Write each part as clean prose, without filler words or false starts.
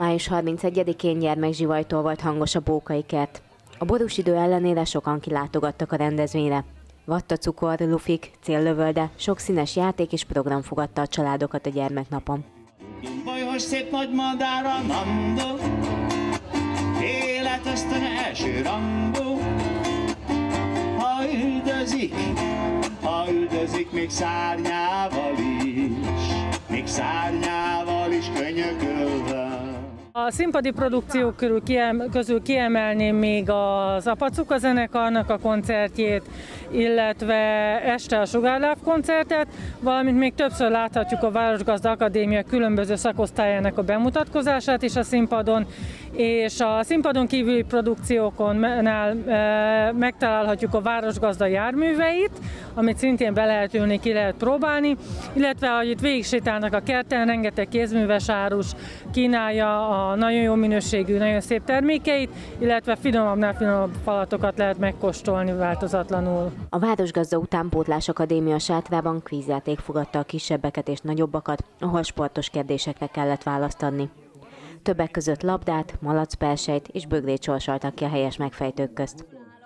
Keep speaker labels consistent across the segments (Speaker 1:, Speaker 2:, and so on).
Speaker 1: Május 31-én gyermekzsivajtól volt hangos a Bókai kert. A borús idő ellenére sokan kilátogattak a rendezvényre. Vattacukor, lufik, céllövölde, sok színes játék és program fogadta a családokat a gyermeknapon.
Speaker 2: Bajos szép nagy madár a Nandó, élet ösztön első rangú. Ha üldözik még szárnyával is könyökölve.
Speaker 3: A színpadi produkciók közül kiemelném még az Apacuka zenekarnak a koncertjét, illetve este a Sugárláb koncertet, valamint még többször láthatjuk a Városgazda Akadémia különböző szakosztályának a bemutatkozását is a színpadon, és a színpadon kívüli produkciókonnál megtalálhatjuk a Városgazda járműveit, amit szintén be lehet ülni, ki lehet próbálni, illetve ahogy itt végig sétálnak a kerten, rengeteg kézműves árus kínálja a nagyon jó minőségű, nagyon szép termékeit, illetve finomabbnál finomabb falatokat lehet megkóstolni változatlanul.
Speaker 1: A Városgazda Utánpótlás Akadémia sátrában kvízjáték fogadta a kisebbeket és nagyobbakat, ahol sportos kérdésekre kellett választ adni. Többek között labdát, malacperselyt és bögrét sorsoltak ki a helyes megfejtők közt.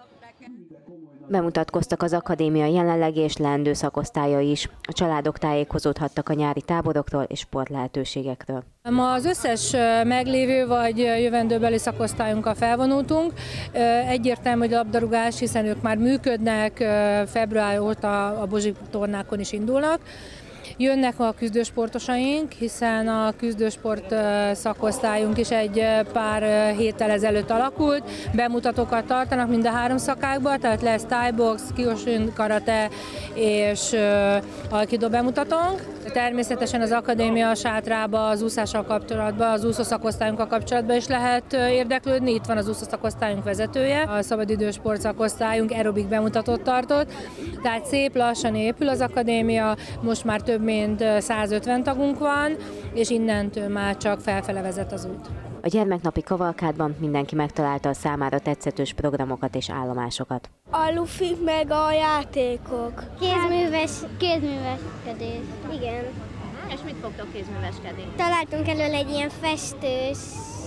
Speaker 1: Bemutatkoztak az akadémia jelenlegi és leendő szakosztályai is. A családok tájékozódhattak a nyári táborokról és sportlehetőségekről.
Speaker 4: Ma az összes meglévő vagy jövendőbeli szakosztályunkkal felvonultunk. Egyértelmű, hogy labdarúgás, hiszen ők már működnek, február óta a Bozsik tornákon is indulnak. Jönnek a küzdősportosaink, hiszen a küzdősport szakosztályunk is egy pár héttel ezelőtt alakult. Bemutatókat tartanak mind a 3 szakákban, tehát lesz thai-box, kyokushin karate és aikido bemutatónk. Természetesen az akadémia sátrába az úszással kapcsolatban, az úszó szakosztályunkkal kapcsolatban is lehet érdeklődni. Itt van az úszó szakosztályunk vezetője, a szabadidős sport szakosztályunk aerobik bemutatót tartott. Tehát szép lassan épül az akadémia, most már több mint 150 tagunk van, és innentől már csak felfele vezet az út.
Speaker 1: A gyermeknapi kavalkádban mindenki megtalálta a számára tetszetős programokat és állomásokat.
Speaker 5: A lufik meg a játékok. Kézműveskedés. Igen.
Speaker 6: És mit fogtok kézműveskedni?
Speaker 5: Találtunk előle egy ilyen festős,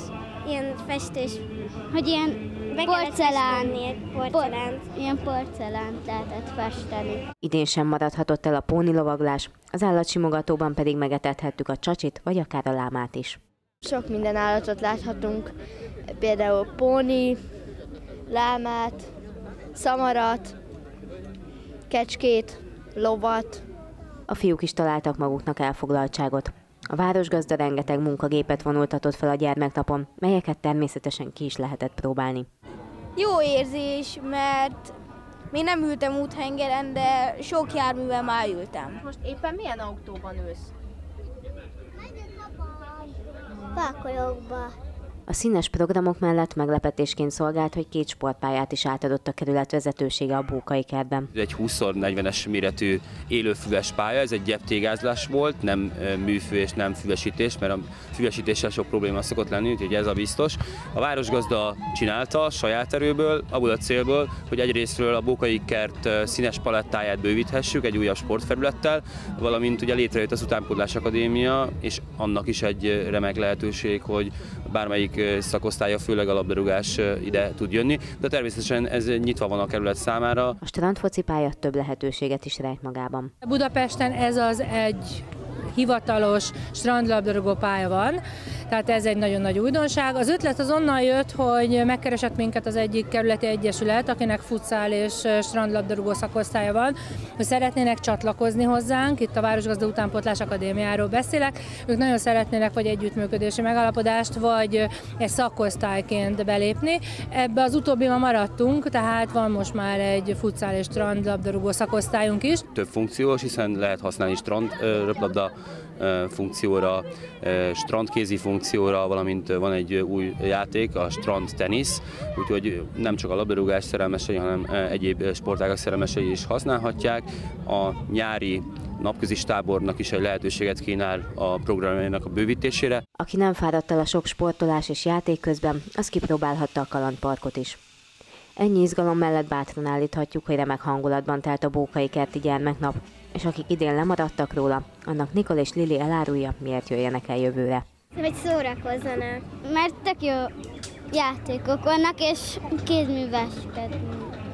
Speaker 7: hogy ilyen porcelán.
Speaker 5: Ilyen porcelánt lehetett festeni.
Speaker 1: Idén sem maradhatott el a pónilovaglás, az állatsimogatóban pedig megetethettük a csacsit vagy akár a lámát is.
Speaker 5: Sok minden állatot láthatunk, például póni, lámát, szamarat, kecskét, lovat.
Speaker 1: A fiúk is találtak maguknak elfoglaltságot. A Városgazda rengeteg munkagépet vonultatott fel a gyermeknapon, melyeket természetesen ki is lehetett próbálni.
Speaker 5: Jó érzés, mert még nem ültem úthengeren, de sok járművel már ültem.
Speaker 6: Most éppen milyen autóban ülsz?
Speaker 5: Pákolyokba.
Speaker 1: A színes programok mellett meglepetésként szolgált, hogy 2 sportpályát is átadott a kerület vezetősége a Bókai kertben.
Speaker 8: Egy 20x40-es méretű élőfüves pálya, ez egy gyeptégázlás volt, nem műfő és nem füvesítés, mert a füvesítéssel sok probléma szokott lenni, úgyhogy ez a biztos. A Városgazda csinálta saját erőből, abból a célból, hogy egyrésztről a Bókai kert színes palettáját bővíthessük egy újabb sportfelülettel, valamint ugye létrejött az Utánpótlás Akadémia, és annak is egy remek lehetőség, hogy bármelyik szakosztálya, főleg a labdarúgás ide tud jönni, de természetesen ez nyitva van a kerület számára.
Speaker 1: A strandfocipálya több lehetőséget is rejt magában.
Speaker 4: Budapesten ez az egy hivatalos strandlabdarúgó pálya van, tehát ez egy nagyon nagy újdonság. Az ötlet az onnan jött, hogy megkeresett minket az egyik kerületi egyesület, akinek futszál és strandlabdarúgó szakosztálya van, hogy szeretnének csatlakozni hozzánk, itt a Városgazda Utánpótlás Akadémiáról beszélek, ők nagyon szeretnének vagy együttműködési megállapodást, vagy egy szakosztályként belépni. Ebbe az utóbbiban maradtunk, tehát van most már egy futszál és strandlabdarúgó szakosztályunk is.
Speaker 8: Több funkciós, hiszen lehet használni röplabda funkcióra, strandkézi funkcióra, valamint van egy új játék, a strandtenisz, úgyhogy nem csak a labdarúgás szerelmesei, hanem egyéb sportágak szerelmesei is használhatják. A nyári napközis tábornak is egy lehetőséget kínál a programjának a bővítésére.
Speaker 1: Aki nem fáradt el a sok sportolás és játék közben, az kipróbálhatta a kalandparkot is. Ennyi izgalom mellett bátran állíthatjuk, hogy remek hangulatban telt a Bókai kerti gyermeknap, és akik idén lemaradtak róla, annak Nikol és Lili elárulja, miért jöjjenek el jövőre.
Speaker 7: Vagy szórakozzanak. Mert tök jó játékok vannak, és kézműveskedni.